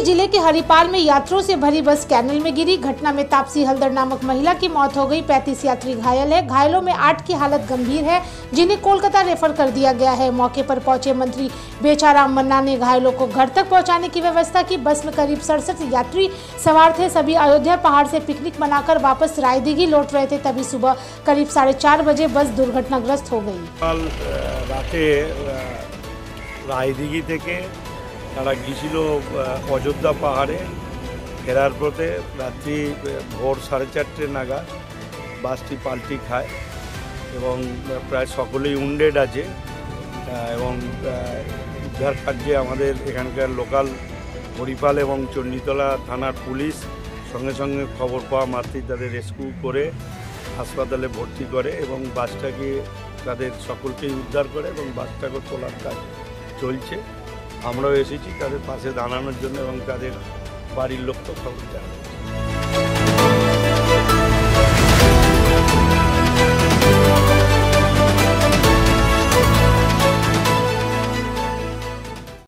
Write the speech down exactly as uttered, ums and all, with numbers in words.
जिले के हरिपाल में यात्रियों से भरी बस कैनल में गिरी। घटना में तापसी हल्दर नामक महिला की मौत हो गई। पैंतीस यात्री घायल है। घायलों में आठ की हालत गंभीर है, जिन्हें कोलकाता रेफर कर दिया गया है। मौके पर पहुंचे मंत्री बेचाराम मन्ना ने घायलों को घर तक पहुंचाने की व्यवस्था की। बस में करीब सड़सठ यात्री सवार थे। सभी अयोध्या पहाड़ से पिकनिक मनाकर वापस रायदिघी लौट रहे थे। तभी सुबह करीब साढ़े चार बजे बस दुर्घटनाग्रस्त हो गई। রায়দিঘি থেকে তারা গিয়েছিল অযোধ্যা পাহাড়ে। ফেরার পথে রাত্রি ভোর সাড়ে চারটে নাগাদ বাসটি পাল্টি খায় এবং প্রায় সকলেই উন্ডেড আছে এবং উদ্ধার কার্যে আমাদের এখানকার লোকাল হরিপাল এবং চণ্ডীতলা থানার পুলিশ সঙ্গে সঙ্গে খবর পাওয়া মাত্রই তাদের রেস্কিউ করে হাসপাতালে ভর্তি করে এবং বাসটাকে তাদের সকলকেই উদ্ধার করে এবং বাসটাকে তোলার কাজ চলছে। আমরাও এসেছি তাদের পাশে দাঁড়ানোর জন্য এবং তাদের বাড়ির লোককে খবর দেওয়া।